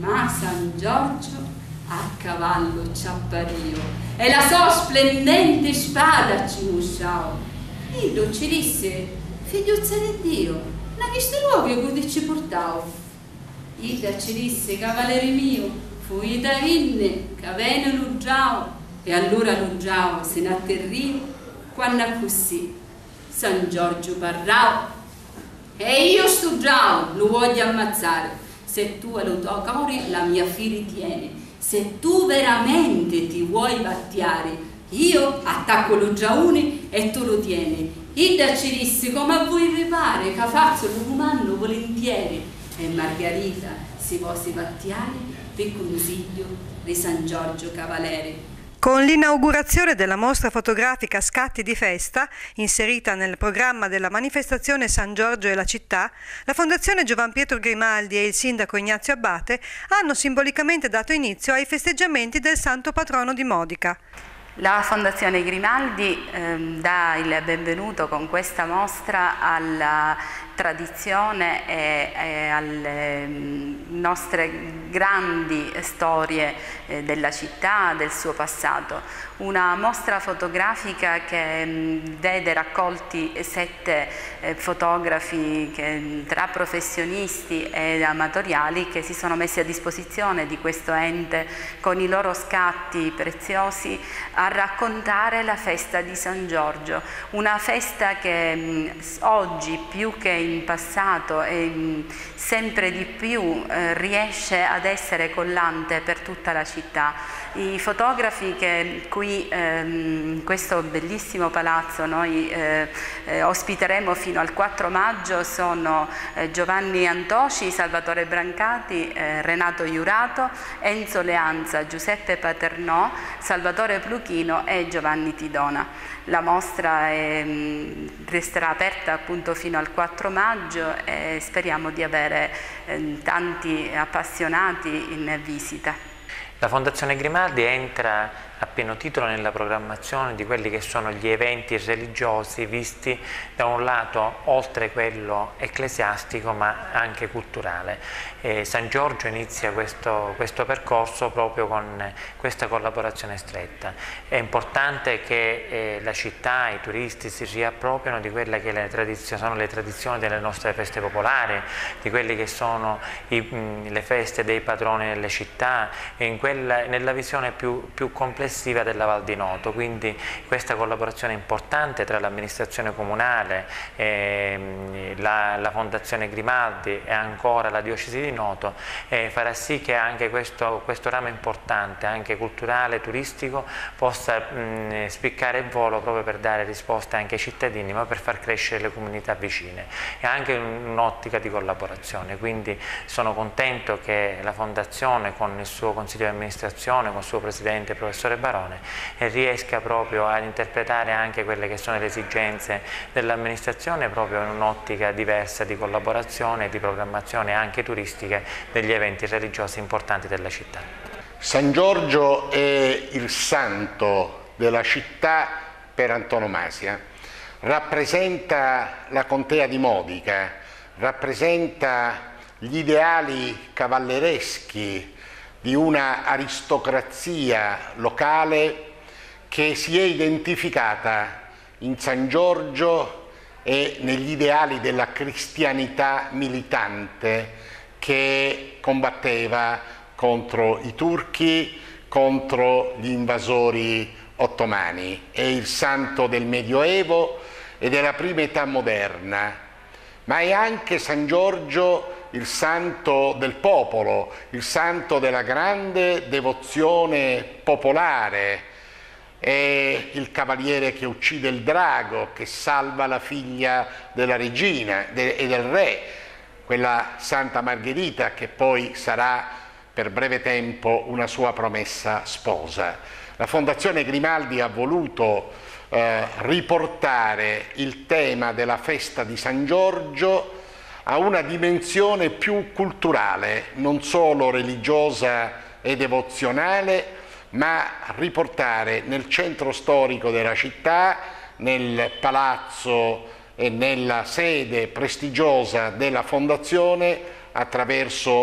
ma San Giorgio a cavallo ciappario e la sua splendente spada ci musciò. Illo ci disse: figliuzza di Dio, na che ste luoghi cui ci portavo? Ida ci disse: cavaliere mio, fui da vinne, che venne l'uggiao. E allora l'uggiao se ne atterrì, quando così San Giorgio parrà. E io stuggiao lo voglio ammazzare. Se tu lo tocchi, la mia figlia tiene. Se tu veramente ti vuoi battiare, io attacco lo giaune e tu lo tieni. Ida ci disse: come a voi vi pare, che faccio lo comando volentieri. E Margherita si può battiare per consiglio di San Giorgio Cavaliere. Con l'inaugurazione della mostra fotografica Scatti di festa, inserita nel programma della manifestazione San Giorgio e la città, la Fondazione Giovan Pietro Grimaldi e il sindaco Ignazio Abbate hanno simbolicamente dato inizio ai festeggiamenti del Santo Patrono di Modica. La Fondazione Grimaldi dà il benvenuto con questa mostra alla tradizione e alle nostre grandi storie della città, del suo passato. Una mostra fotografica che vede raccolti 7 fotografi tra professionisti ed amatoriali che si sono messi a disposizione di questo ente con i loro scatti preziosi a raccontare la festa di San Giorgio, una festa che oggi più che in passato e sempre di più riesce ad essere collante per tutta la città. I fotografi che qui in questo bellissimo palazzo noi ospiteremo fino al 4 maggio sono Giovanni Antoci, Salvatore Brancati, Renato Iurato, Enzo Leanza, Giuseppe Paternò, Salvatore Pluchino e Giovanni Tidona. La mostra resterà aperta appunto fino al 4 maggio e speriamo di avere tanti appassionati in visita. La Fondazione Grimaldi entra a pieno titolo nella programmazione di quelli che sono gli eventi religiosi visti da un lato oltre quello ecclesiastico ma anche culturale. San Giorgio inizia questo percorso proprio con questa collaborazione stretta. È importante che la città, i turisti si riappropriano di quelle che sono le tradizioni delle nostre feste popolari, di quelle che sono le feste dei patroni delle città, nella visione più complessiva della Val di Noto, quindi questa collaborazione importante tra l'amministrazione comunale, la Fondazione Grimaldi e ancora la Diocesi di Noto farà sì che anche questo ramo importante, anche culturale, turistico, possa spiccare il volo proprio per dare risposte anche ai cittadini, ma per far crescere le comunità vicine e anche un'ottica di collaborazione. Quindi sono contento che la Fondazione con il suo Consiglio di amministrazione, con il suo Presidente, Professore Barone, riesca proprio ad interpretare anche quelle che sono le esigenze dell'amministrazione proprio in un'ottica diversa di collaborazione e di programmazione anche turistiche degli eventi religiosi importanti della città. San Giorgio è il santo della città per antonomasia, rappresenta la contea di Modica, rappresenta gli ideali cavallereschi di una aristocrazia locale che si è identificata in San Giorgio e negli ideali della cristianità militante che combatteva contro i turchi, contro gli invasori ottomani. È il santo del Medioevo e della prima età moderna, ma è anche San Giorgio il santo del popolo, il santo della grande devozione popolare, è il cavaliere che uccide il drago, che salva la figlia della regina e del re, quella Santa Margherita che poi sarà per breve tempo una sua promessa sposa. La Fondazione Grimaldi ha voluto riportare il tema della festa di San Giorgio a una dimensione più culturale, non solo religiosa e devozionale, ma riportare nel centro storico della città, nel palazzo e nella sede prestigiosa della Fondazione, attraverso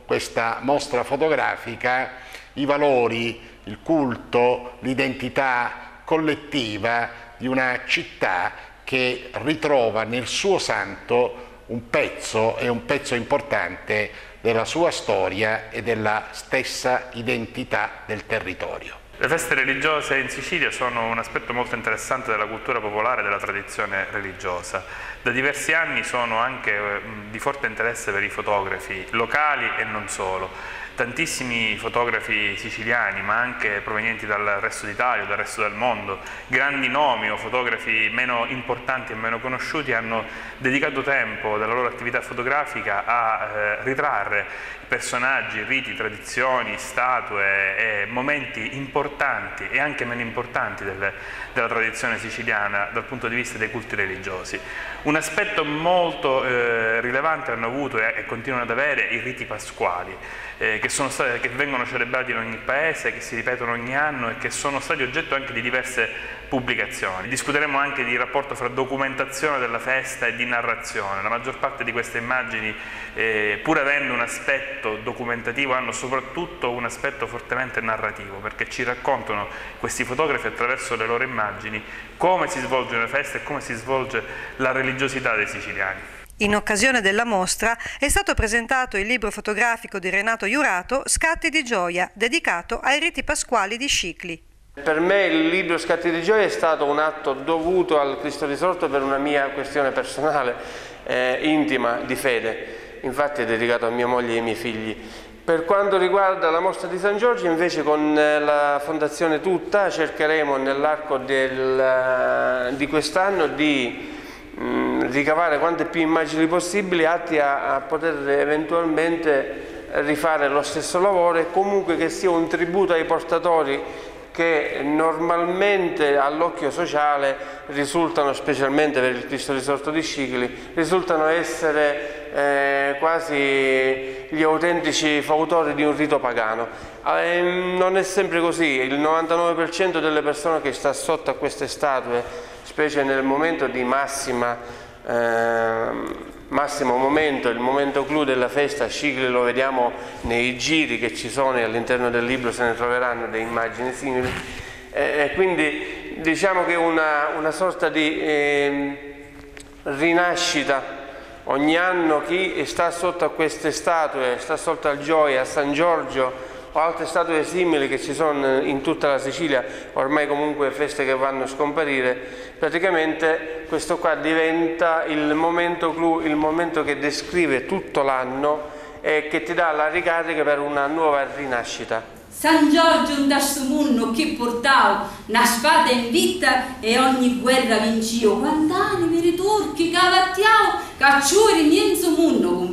questa mostra fotografica i valori, il culto, l'identità collettiva di una città che ritrova nel suo santo un pezzo importante della sua storia e della stessa identità del territorio. Le feste religiose in Sicilia sono un aspetto molto interessante della cultura popolare e della tradizione religiosa. Da diversi anni sono anche di forte interesse per i fotografi locali e non solo. Tantissimi fotografi siciliani, ma anche provenienti dal resto d'Italia o dal resto del mondo, grandi nomi o fotografi meno importanti e meno conosciuti hanno dedicato tempo della loro attività fotografica a ritrarre personaggi, riti, tradizioni, statue e momenti importanti e anche meno importanti della tradizione siciliana dal punto di vista dei culti religiosi. Un aspetto molto rilevante hanno avuto e continuano ad avere i riti pasquali, che vengono celebrati in ogni paese, che si ripetono ogni anno e che sono stati oggetto anche di diverse pubblicazioni. Discuteremo anche di rapporto fra documentazione della festa e di narrazione. La maggior parte di queste immagini, pur avendo un aspetto documentativo, hanno soprattutto un aspetto fortemente narrativo, perché ci raccontano questi fotografi attraverso le loro immagini come si svolge una festa e come si svolge la religiosità dei siciliani. In occasione della mostra è stato presentato il libro fotografico di Renato Iurato, Scatti di gioia, dedicato ai riti pasquali di Scicli. Per me il libro Scatti di gioia è stato un atto dovuto al Cristo risorto per una mia questione personale, intima, di fede. Infatti è dedicato a mia moglie e ai miei figli. Per quanto riguarda la mostra di San Giorgio, invece, con la Fondazione tutta cercheremo nell'arco di quest'anno di ricavare quante più immagini possibili atti a poter eventualmente rifare lo stesso lavoro e comunque che sia un tributo ai portatori che normalmente all'occhio sociale risultano, specialmente per il Cristo risorto di Scicli, risultano essere quasi gli autentici fautori di un rito pagano. Non è sempre così, il 99% delle persone che sta sotto a queste statue, specie nel momento di massimo momento, il momento clou della festa, a Scicli lo vediamo nei giri che ci sono e all'interno del libro se ne troveranno delle immagini simili, e quindi diciamo che una sorta di rinascita. Ogni anno chi sta sotto a queste statue, sta sotto al Gioia, a San Giorgio o altre statue simili che ci sono in tutta la Sicilia, ormai comunque feste che vanno a scomparire, praticamente questo qua diventa il momento clou, il momento che descrive tutto l'anno e che ti dà la ricarica per una nuova rinascita. San Giorgio da sto mondo che portavo una spada in vita e ogni guerra vincio, quant'animi i turchi cavattiavo, cacciuri niente mondo